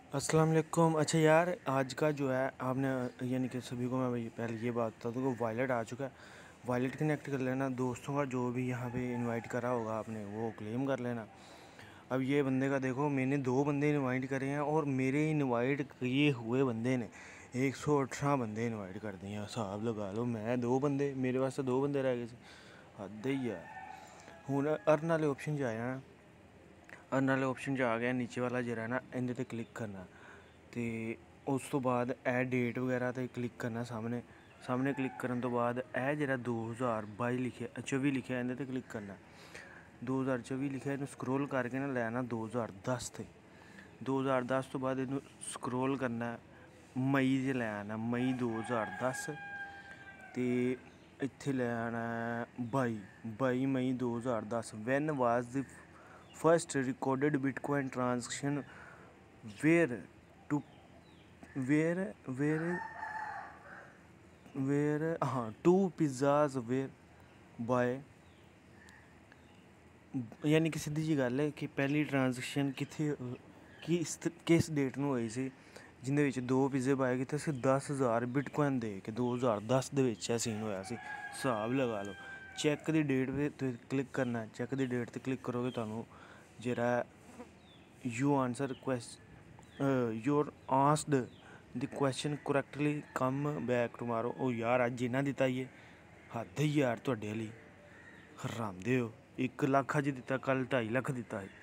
अस्सलाम वालेकुम। अच्छा यार, आज का जो है आपने यानी कि सभी को मैं भाई पहले ये बात बता दूँ कि वॉलेट आ चुका है। वॉलेट कनेक्ट कर लेना, दोस्तों का जो भी यहाँ पे इनवाइट करा होगा आपने वो क्लेम कर लेना। अब ये बंदे का देखो, मैंने 2 बंदे इनवाइट करे हैं और मेरे इनवाइट किए हुए बंदे ने 118 बंदे इनवाइट कर दिए हैं। हिसाब लगा लो, मैं 2 बंदे, मेरे वास्ते 2 बंदे रह गए थे। हद ही यार। ਹੁਣ अर्न वाले ऑप्शन च आया ना, अर्न वाले ऑप्शन च आ गया, नीचे वाला जरा ना इहदे ते क्लिक करना तो उस तो बाद ए डेट वगैरह ते क्लिक करना। सामने क्लिक करन तो बाद ए जरा 2022 लिखे 24 लिखे इहदे ते क्लिक करना। 2024 लिखे इन्हू स्क्रोल करके ना लैना 2010 ते 2010 तो बाद इन्हू स्क्रोल करना मई च लै आना, मई 2010 ते इत्थे लै आना 22 मई 2010। When was the first recorded bitcoin transaction where two were हाँ 2 पिज़्ज़ाज वेयर बाय। यानी कि सीधी जी गल है कि पहली ट्रांजेक्शन किस डेट ਨੂੰ ਹੋਈ ਸੀ ਜਿੰਦੇ ਵਿੱਚ 2 ਪਿਜ਼ੇ ਬਾਏ ਕੀਤੇ ਸੀ 10,000 ਬਿਟਕੋਇਨ ਦੇ ਕੇ। 2010 ਦੇ ਵਿੱਚ ਇਹ ਸੀਨ ਹੋਇਆ ਸੀ। ਹਿਸਾਬ ਲਗਾ ਲਓ। ਚੈੱਕ ਦੀ ਡੇਟ 'ਤੇ ਕਲਿੱਕ ਕਰਨਾ, ਚੈੱਕ ਦੀ ਡੇਟ 'ਤੇ ਕਲਿੱਕ ਕਰੋਗੇ ਤੁਹਾਨੂੰ ਜਿਹੜਾ you answer your asked the question correctly come back tomorrow. ਉਹ ਯਾਰ ਅੱਜ ਇਹਨਾਂ ਦਿੱਤਾ ਹੀ ਹੈ, ਹੱਦ ਹੀ ਯਾਰ ਤੁਹਾਡੇ ਵਾਲੀ। ਹਰਾਮਦੇ ਹੋ। 1 ਲੱਖ ਅੱਜ ਦਿੱਤਾ, ਕੱਲ੍ਹ 2.5 ਲੱਖ ਦਿੱਤਾ ਹੈ।